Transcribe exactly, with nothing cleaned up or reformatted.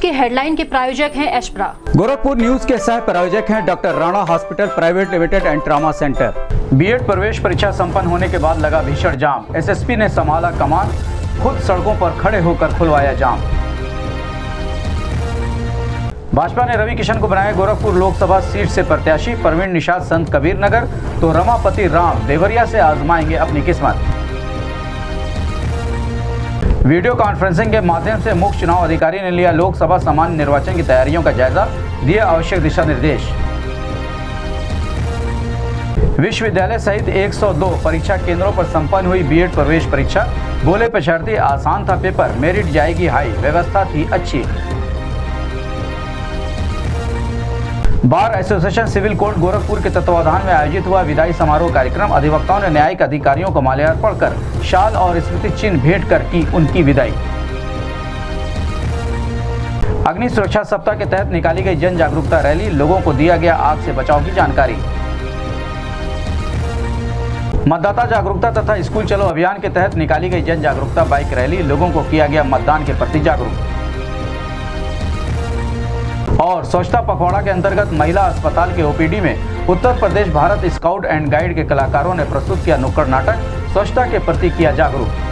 के हेडलाइन के प्रायोजक हैं एशप्रा। गोरखपुर न्यूज के सह प्रायोजक हैं doctor Rana hospital private limited and trauma centre. BEd प्रवेश परीक्षा संपन्न होने के बाद लगा भीषण जाम। एसएसपी ने संभाला कमान, खुद सड़कों पर खड़े होकर खुलवाया जाम। भाजपा ने रवि किशन को बनाया गोरखपुर लोकसभा सीट से प्रत्याशी। परवीन निषाद संत कबीर नगर तो रमापति राम देवरिया से आजमाएंगे अपनी किस्मत। वीडियो कॉन्फ्रेंसिंग के माध्यम से मुख्य चुनाव अधिकारी ने लिया लोकसभा सामान्य निर्वाचन की तैयारियों का जायजा, दिए आवश्यक दिशा निर्देश। विश्वविद्यालय सहित एक सौ दो परीक्षा केंद्रों पर संपन्न हुई बीएड प्रवेश परीक्षा। बोले परीक्षार्थी आसान था पेपर, मेरिट जाएगी हाई, व्यवस्था थी अच्छी। Bar association civil court Gorakhpur के तत्वावधान में आयोजित हुआ विदाई समारोह कार्यक्रम। अधिवक्ताओं ने न्यायिक अधिकारियों को माल्यार्पण कर शाल और स्मृति चिन्ह भेंट कर की उनकी विदाई। अग्नि सुरक्षा सप्ताह के तहत निकाली गई जन जागरूकता रैली, लोगों को दिया गया आग से बचाव की जानकारी। मतदाता जागरूकता तथा स्कूल चलो अभियान के तहत निकाली गई जन जागरूकता बाइक रैली, लोगों को किया गया मतदान के प्रति जागरूक। और स्वच्छता पखवाड़ा के अंतर्गत महिला अस्पताल के ओपीडी में Uttar Pradesh Bharat scout and guide के कलाकारों ने प्रस्तुत किया नुक्कड़ नाटक, स्वच्छता के प्रति किया जागरूक।